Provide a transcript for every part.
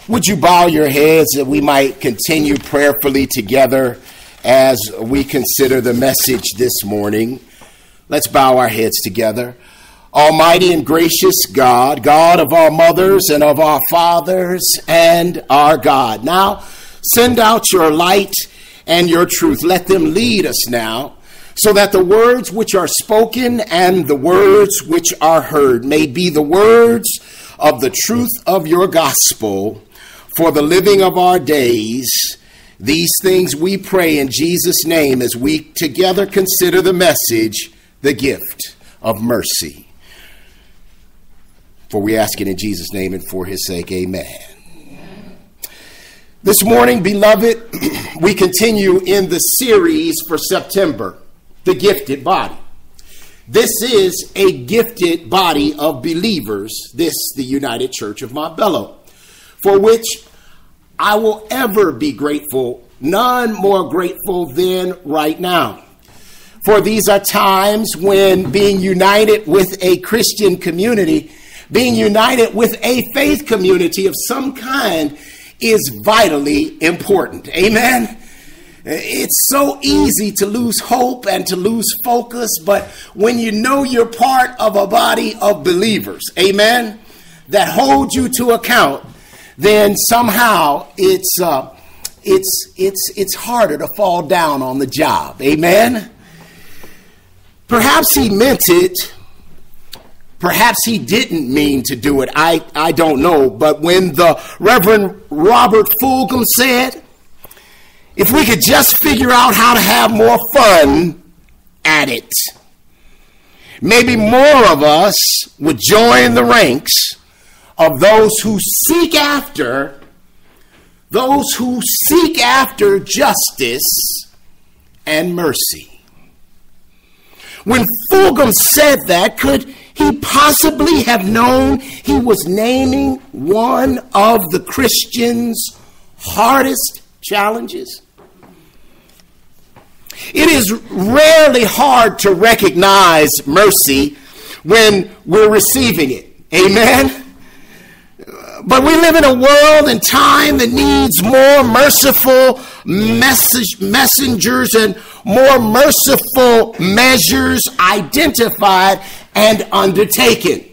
Would you bow your heads that we might continue prayerfully together as we consider the message this morning? Let's bow our heads together. Almighty and gracious God, God of our mothers and of our fathers and our God. Now, send out your light and your truth. Let them lead us now, so that the words which are spoken and the words which are heard may be the words of the truth of your gospel for the living of our days. These things we pray in Jesus' name as we together consider the message, the gift of mercy. For we ask it in Jesus' name and for his sake, amen. This morning, beloved, we continue in the series for September, The Gifted Body. This is a gifted body of believers, this the United Church of Montbello, for which I will ever be grateful, none more grateful than right now. For these are times when being united with a Christian community, being united with a faith community of some kind is vitally important. Amen? It's so easy to lose hope and to lose focus, but when you know you're part of a body of believers, amen, that hold you to account, then somehow it's harder to fall down on the job. Amen. Perhaps he meant it. Perhaps he didn't mean to do it. I don't know. But when the Reverend Robert Fulghum said, if we could just figure out how to have more fun at it, maybe more of us would join the ranks of those who seek after justice and mercy. When Fulghum said that, could he possibly have known he was naming one of the Christians' hardest challenges? It is rarely hard to recognize mercy when we're receiving it. Amen? But we live in a world and time that needs more merciful messengers and more merciful measures identified and undertaken.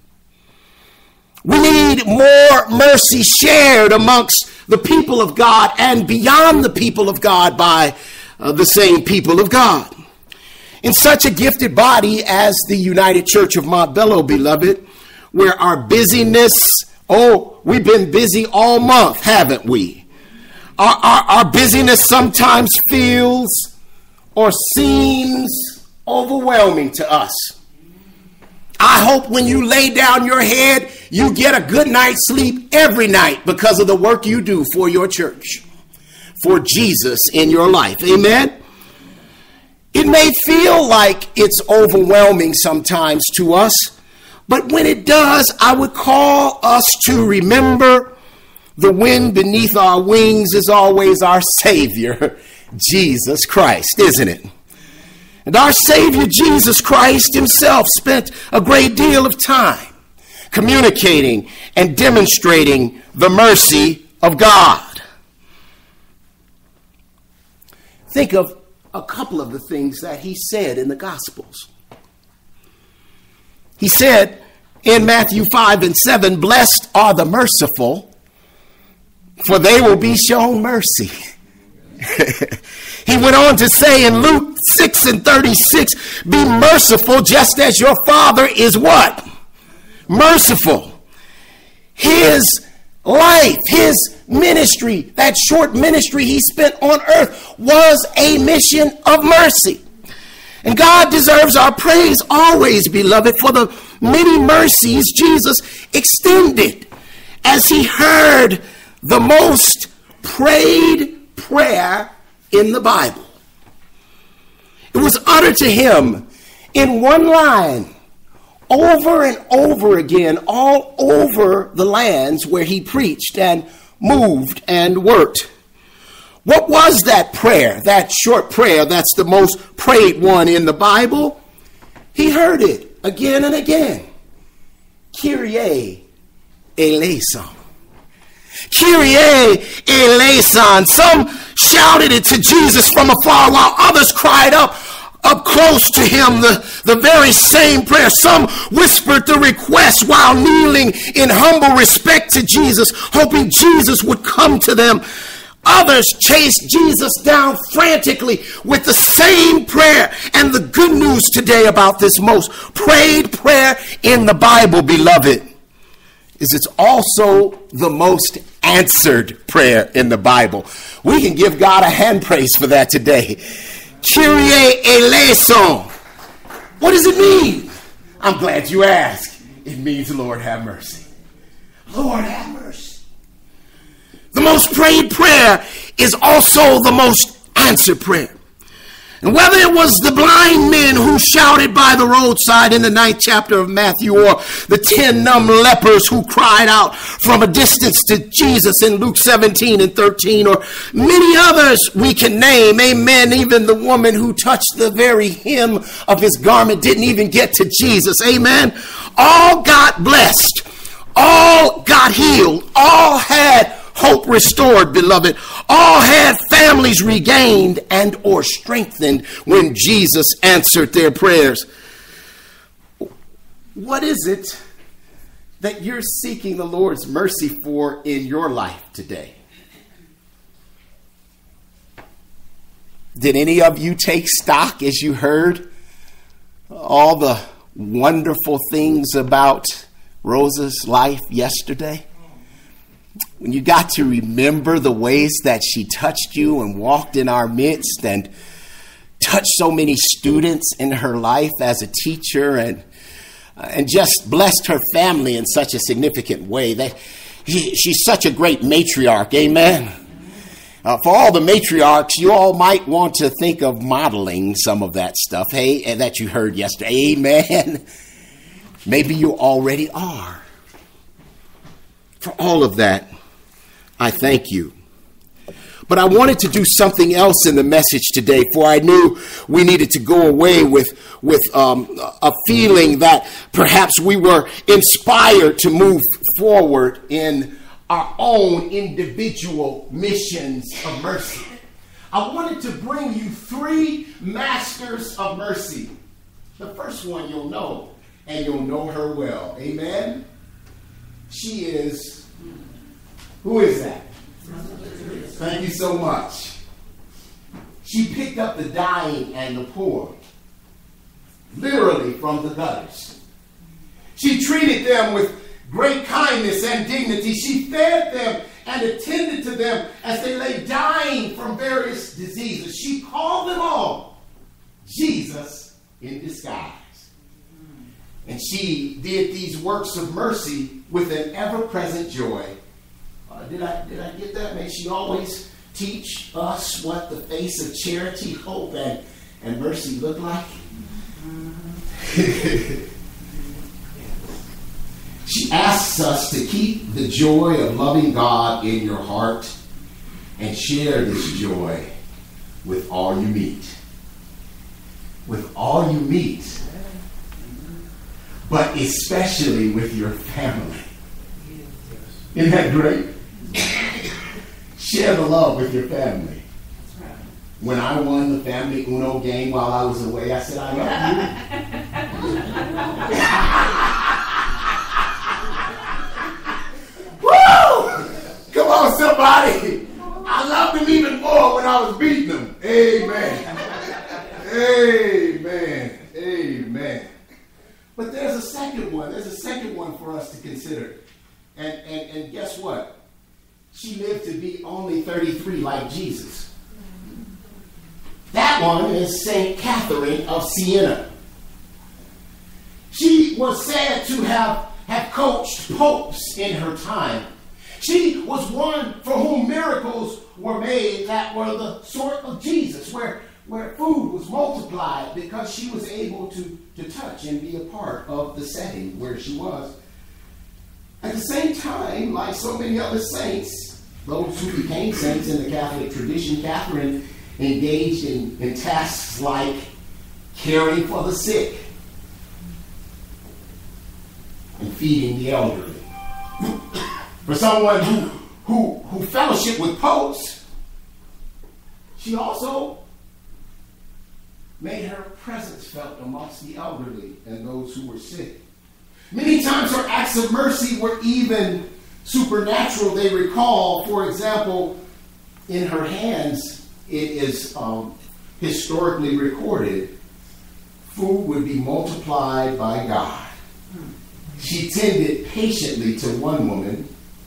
We need more mercy shared amongst the people of God and beyond the people of God by the same people of God. In such a gifted body as the United Church of Montbello, beloved, where our busyness, we've been busy all month, haven't we? Our busyness sometimes feels or seems overwhelming to us. I hope when you lay down your head, you get a good night's sleep every night because of the work you do for your church, for Jesus in your life. Amen? It may feel like it's overwhelming sometimes to us, but when it does, I would call us to remember the wind beneath our wings is always our Savior, Jesus Christ, isn't it? And our Savior, Jesus Christ himself, spent a great deal of time communicating and demonstrating the mercy of God. Think of a couple of the things that he said in the Gospels. He said in Matthew 5 and 7, blessed are the merciful, for they will be shown mercy. He went on to say in Luke 6 and 36, be merciful just as your Father is what? Merciful. His life, his ministry, that short ministry he spent on earth was a mission of mercy. And God deserves our praise always, beloved, for the many mercies Jesus extended as he heard the most prayed prayer in the Bible. It was uttered to him in one line over and over again all over the lands where he preached and moved and worked. What was that prayer, that short prayer that's the most prayed one in the Bible? He heard it again and again. Kyrie eleison. Kyrie eleison. Some shouted it to Jesus from afar, while others cried up close to him the very same prayer. Some whispered the request while kneeling in humble respect to Jesus, hoping Jesus would come to them. Others chased Jesus down frantically with the same prayer. And the good news today about this most prayed prayer in the Bible, beloved, is it's also the most answered prayer in the Bible. We can give God a hand praise for that today. Kyrie eleison. What does it mean? I'm glad you asked. It means Lord have mercy. Lord have mercy. The most prayed prayer is also the most answered prayer. And whether it was the blind men who shouted by the roadside in the 9th chapter of Matthew, or the 10 numb lepers who cried out from a distance to Jesus in Luke 17 and 13, or many others we can name, amen, even the woman who touched the very hem of his garment didn't even get to Jesus, amen. All got blessed, all got healed, all had hope restored, beloved. All had families regained and or strengthened when Jesus answered their prayers. What is it that you're seeking the Lord's mercy for in your life today? Did any of you take stock as you heard all the wonderful things about Rosa's life yesterday? When you got to remember the ways that she touched you and walked in our midst and touched so many students in her life as a teacher and just blessed her family in such a significant way. She's such a great matriarch, amen. For all the matriarchs, you all might want to think of modeling some of that stuff, hey, that you heard yesterday, amen. Maybe you already are. For all of that, I thank you. But I wanted to do something else in the message today, for I knew we needed to go away with a feeling that perhaps we were inspired to move forward in our own individual missions of mercy. I wanted to bring you 3 masters of mercy. The first one you'll know, and you'll know her well. Amen? She is, who is that? Thank you so much. She picked up the dying and the poor, literally from the gutters. She treated them with great kindness and dignity. She fed them and attended to them as they lay dying from various diseases. She called them all Jesus in disguise. And she did these works of mercy with an ever-present joy. Did I get that? May she always teach us what the face of charity, hope, and mercy look like. She asks us to keep the joy of loving God in your heart and share this joy with all you meet. With all you meet. But especially with your family. Isn't that great? Share the love with your family. When I won the family Uno game while I was away, I said, I love you. Woo! Come on, somebody. I loved them even more when I was beating them. Amen. Amen. Amen. But there's a second one. There's a second one for us to consider. And guess what? She lived to be only 33 like Jesus. That one is St. Catherine of Siena. She was said to have coached popes in her time. She was one for whom miracles were made that were the sort of Jesus, where food was multiplied because she was able to touch and be a part of the setting where she was. At the same time, like so many other saints, those who became saints in the Catholic tradition, Catherine engaged in tasks like caring for the sick and feeding the elderly. For someone who fellowship with popes, she also made her presence felt amongst the elderly and those who were sick. Many times her acts of mercy were even supernatural. They recall, for example, in her hands, it is historically recorded, food would be multiplied by God. She tended patiently to one woman,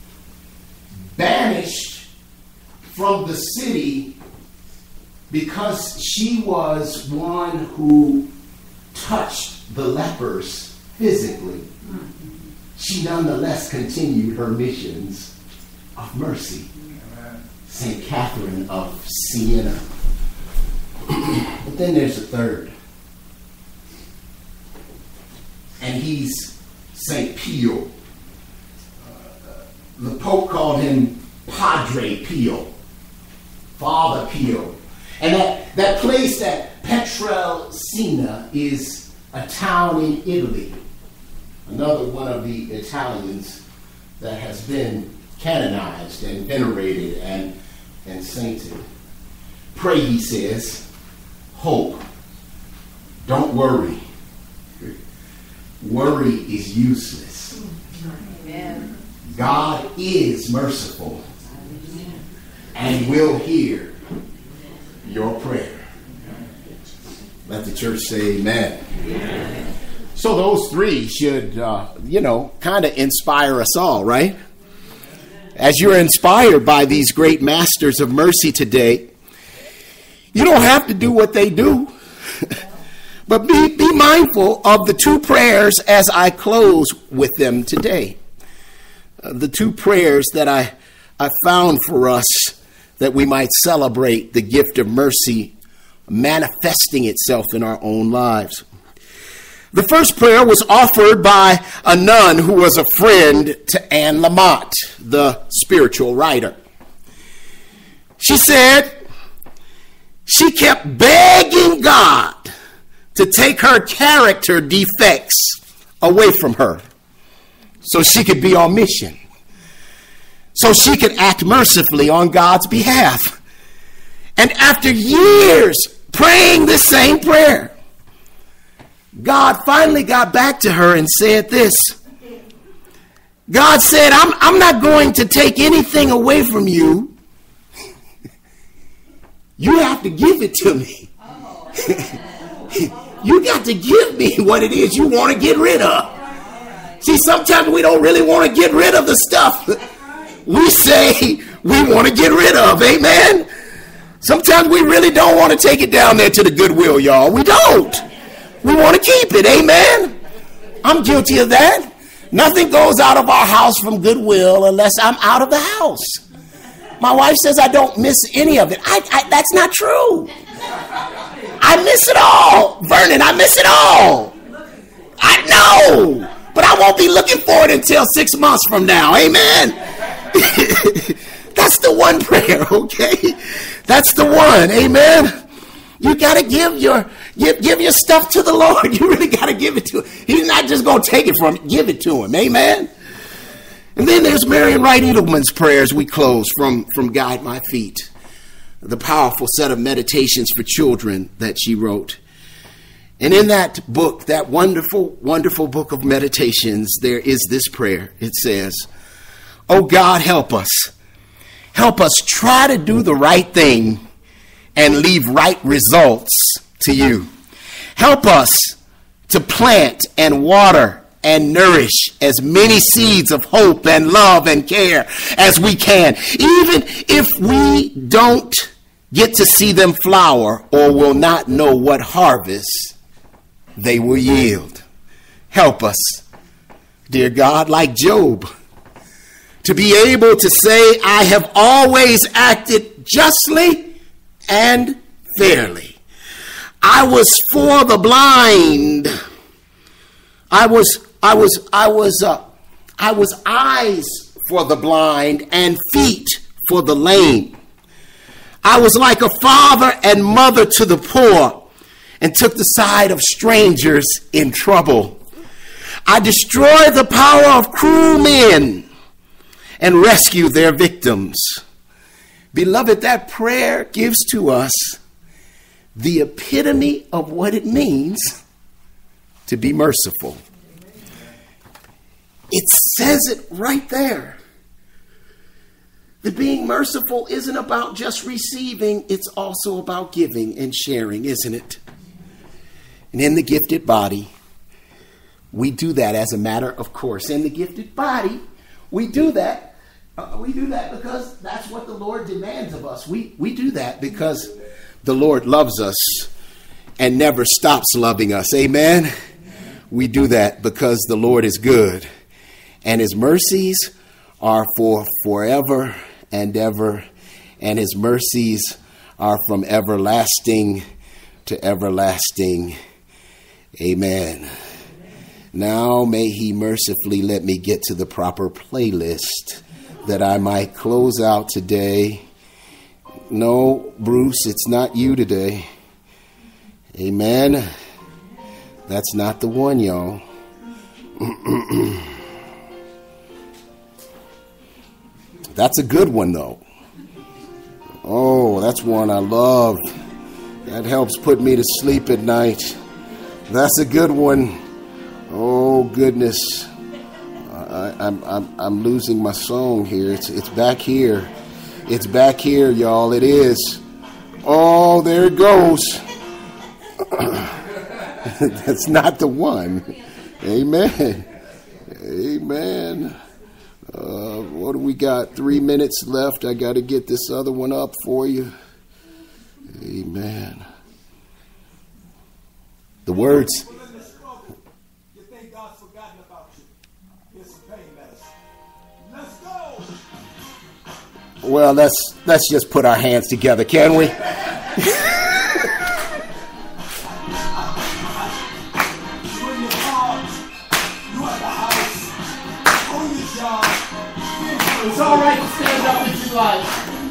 banished from the city because she was one who touched the lepers physically. She nonetheless continued her missions of mercy. St. Catherine of Siena. But then there's a third. And he's St. Pio. The Pope called him Padre Pio. Father Pio. And that place, that Pietrelcina, is a town in Italy. Another one of the Italians that has been canonized and venerated and sainted. Pray, he says, hope. Don't worry. Worry is useless. Amen. God is merciful and will hear your prayer. Let the church say amen. Amen. So those three should, kind of inspire us all, right? As you're inspired by these great masters of mercy today, you don't have to do what they do. But be mindful of the two prayers as I close with them today. The two prayers that I found for us that we might celebrate the gift of mercy manifesting itself in our own lives. The first prayer was offered by a nun who was a friend to Anne Lamott, the spiritual writer. She said she kept begging God to take her character defects away from her so she could be on mission, so she could act mercifully on God's behalf. And after years praying the same prayer, God finally got back to her and said this. God said, I'm not going to take anything away from you. You have to give it to me. You got to give me what it is you want to get rid of. See, sometimes we don't really want to get rid of the stuff we say we want to get rid of. Amen. Sometimes we really don't want to take it down there to the Goodwill, y'all. We don't. We want to keep it. Amen. I'm guilty of that. Nothing goes out of our house from Goodwill unless I'm out of the house. My wife says I don't miss any of it. That's not true. I miss it all. Vernon, I miss it all. I know. But I won't be looking for it until 6 months from now. Amen. That's the one prayer, okay? That's the one. Amen. You got to give your stuff to the Lord. You really got to give it to him. He's not just going to take it from you. Give it to him. Amen. And then there's Marian Wright Edelman's prayers we close from Guide My Feet, the powerful set of meditations for children that she wrote. And in that book, that wonderful, wonderful book of meditations, there is this prayer. It says, "Oh God, help us. Help us try to do the right thing and leave right results to you. Help us to plant and water and nourish as many seeds of hope and love and care as we can, even if we don't get to see them flower or will not know what harvest they will yield. Help us, dear God, like Job, to be able to say, I have always acted justly and fairly. I was for the blind. I was eyes for the blind and feet for the lame. I was like a father and mother to the poor and took the side of strangers in trouble. I destroyed the power of cruel men and rescue their victims. Beloved, that prayer gives to us the epitome of what it means to be merciful. It says it right there. That being merciful isn't about just receiving, it's also about giving and sharing, isn't it? And in the gifted body, we do that as a matter of course. In the gifted body, we do that. We do that because that's what the Lord demands of us. We do that because the Lord loves us and never stops loving us. Amen? We do that because the Lord is good and his mercies are for forever and ever, and his mercies are from everlasting to everlasting. Amen. Now may he mercifully let me get to the proper playlist that I might close out today. No, Bruce, it's not you today. Amen. That's not the one, y'all. That's a good one, though. Oh, that's one I love. That helps put me to sleep at night. That's a good one. Oh, goodness. I'm losing my song here. It's back here. It's back here, y'all. It is. Oh, there it goes. That's not the one. Amen. Amen. What do we got? 3 minutes left. I got to get this other one up for you. Amen. The words. Well, let's just put our hands together, can we? It's all right to stand up if you like.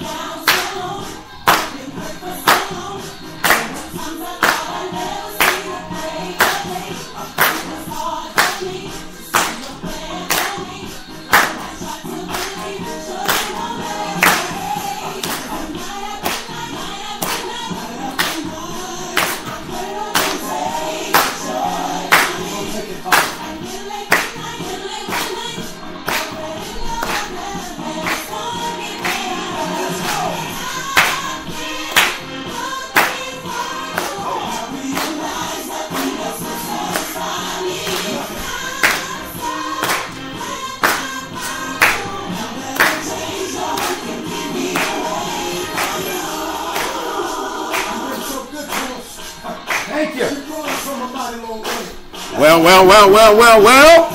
Well.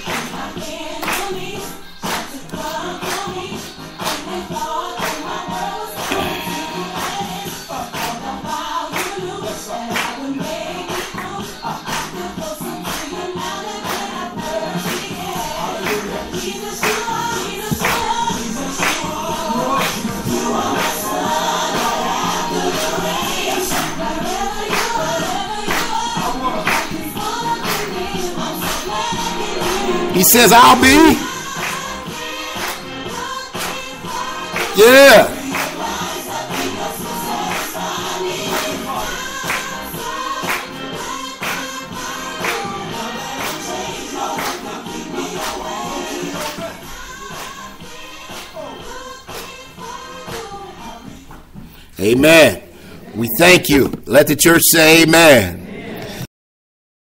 He says, I'll be. Yeah. Amen. We thank you. Let the church say amen.